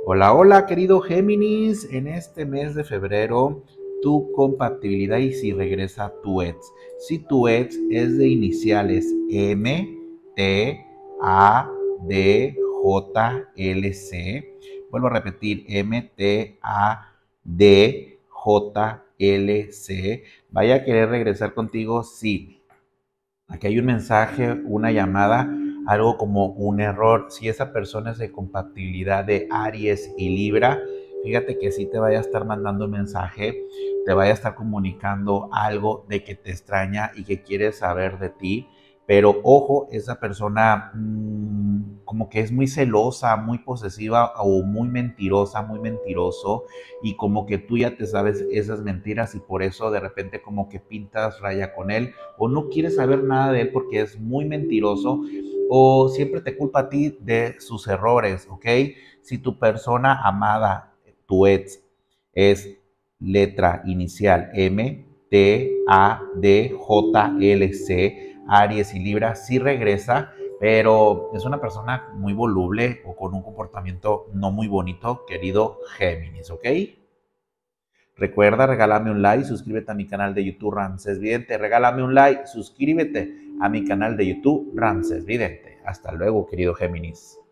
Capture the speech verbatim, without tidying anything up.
Hola, hola, querido Géminis. En este mes de febrero, tu compatibilidad y si regresa tu ex. Si tu ex es de iniciales M, T, A, D, J, L, C. Vuelvo a repetir, M, T, A, D, J, L, C. ¿Vaya a querer regresar contigo? Sí. Aquí hay un mensaje, una llamada, algo como un error. Si esa persona es de compatibilidad de Aries y Libra, fíjate que sí te vaya a estar mandando un mensaje, te vaya a estar comunicando algo de que te extraña y que quiere saber de ti. Pero ojo, esa persona mmm, como que es muy celosa, muy posesiva o muy mentirosa, muy mentiroso, y como que tú ya te sabes esas mentiras y por eso de repente como que pintas raya con él o no quieres saber nada de él porque es muy mentiroso o siempre te culpa a ti de sus errores, ¿ok? Si tu persona amada, tu ex, es letra inicial M, T, A, D, J, L, C, Aries y Libra, sí regresa, pero es una persona muy voluble o con un comportamiento no muy bonito, querido Géminis, ¿ok? Recuerda, regálame un like, suscríbete a mi canal de YouTube Ramses Vidente. Regálame un like, suscríbete a mi canal de YouTube Ramses Vidente. Hasta luego, querido Géminis.